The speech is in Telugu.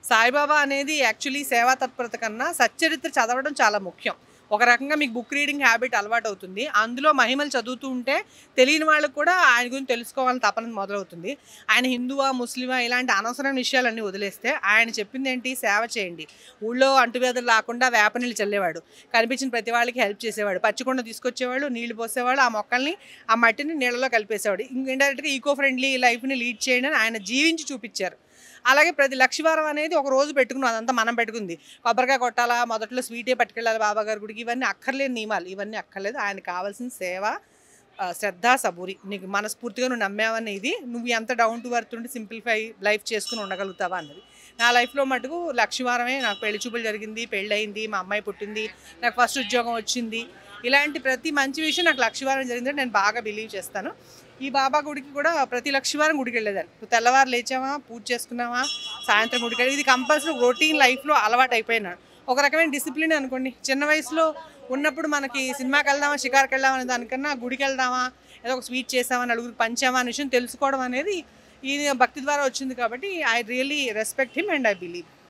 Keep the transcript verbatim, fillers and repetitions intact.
సాయిబాబా అనేది యాక్చువల్లీ సేవా తత్పరత కన్నా సచ్చరిత్ర చదవడం చాలా ముఖ్యం. ఒక రకంగా మీకు బుక్ రీడింగ్ హ్యాబిట్ అలవాటవుతుంది. అందులో మహిమలు చదువుతూ ఉంటే తెలియని వాళ్ళకి కూడా ఆయన గురించి తెలుసుకోవాలని తపన మొదలవుతుంది. ఆయన హిందువా, ముస్లిమా ఇలాంటి అనవసరమైన విషయాలన్నీ వదిలేస్తే ఆయన చెప్పిందేంటి, సేవ చేయండి. ఊళ్ళో అంటువ్యాధులు రాకుండా వేప నీళ్ళు చల్లేవాడు. కనిపించిన ప్రతి వాళ్ళకి హెల్ప్ చేసేవాడు. పచ్చికుండ తీసుకొచ్చేవాళ్ళు, నీళ్లు పోసేవాళ్ళు, ఆ మొక్కల్ని ఆ మట్టిని నీళ్ళలో కలిపేసేవాడు. ఇంక ఇండైరెక్ట్‌గా ఈకో ఫ్రెండ్లీ లైఫ్‌ని లీడ్ చేయండి అని ఆయన జీవించి చూపించారు. అలాగే ప్రతి లక్షవారం అనేది ఒక రోజు పెట్టుకున్నాం, అదంతా మనం పెట్టుకుంది. కొబ్బరికాయ కొట్టాలా, మొదట్లో స్వీటే పట్టుకెళ్ళాలి బాబాగారి గుడికి, ఇవన్నీ అక్కర్లేని నియమాలు. ఇవన్నీ అక్కర్లేదు. ఆయనకు కావాల్సిన సేవ, ఆహ్, శ్రద్ధ, సబూరి. నీకు మనస్ఫూర్తిగా నువ్వు నమ్మావని ఇది, నువ్వు ఎంత డౌన్ టు ఎర్త్ ఉండి సింప్లిఫై లైఫ్ చేసుకుని ఉండగలుగుతావా అన్నది. నా లైఫ్‌లో మటుకు లక్షవారమే. నాకు పెళ్లి చూపులు జరిగింది, పెళ్ళయింది, మా అమ్మాయి పుట్టింది, నాకు ఫస్ట్ ఉద్యోగం వచ్చింది. ఇలాంటి ప్రతి మంచి విషయం నాకు లక్షవారం జరిగిందని నేను బాగా బిలీవ్ చేస్తాను. ఈ బాబా గుడికి కూడా ప్రతి లక్షవారం గుడికి వెళ్ళేదాన్ని. నువ్వు తెల్లవారు లేచావా, పూజ చేసుకున్నావా, సాయంత్రం గుడికి వెళ్ళి, ఇది కంపల్సరీ రొటీన్ లైఫ్‌లో అలవాటు అయిపోయినాడు. ఒక రకమైన డిసిప్లిన్ అనుకోండి. చిన్న వయసులో ఉన్నప్పుడు మనకి సినిమాకి వెళ్దామా, షికార్కి వెళ్దామా అనే దానికన్నా గుడికి వెళ్దామా, ఏదో ఒక స్వీట్ చేసామా, నలుగురికి పంచామా అనే విషయం తెలుసుకోవడం అనేది ఈ భక్తి ద్వారా వచ్చింది. కాబట్టి I really respect him and I believe.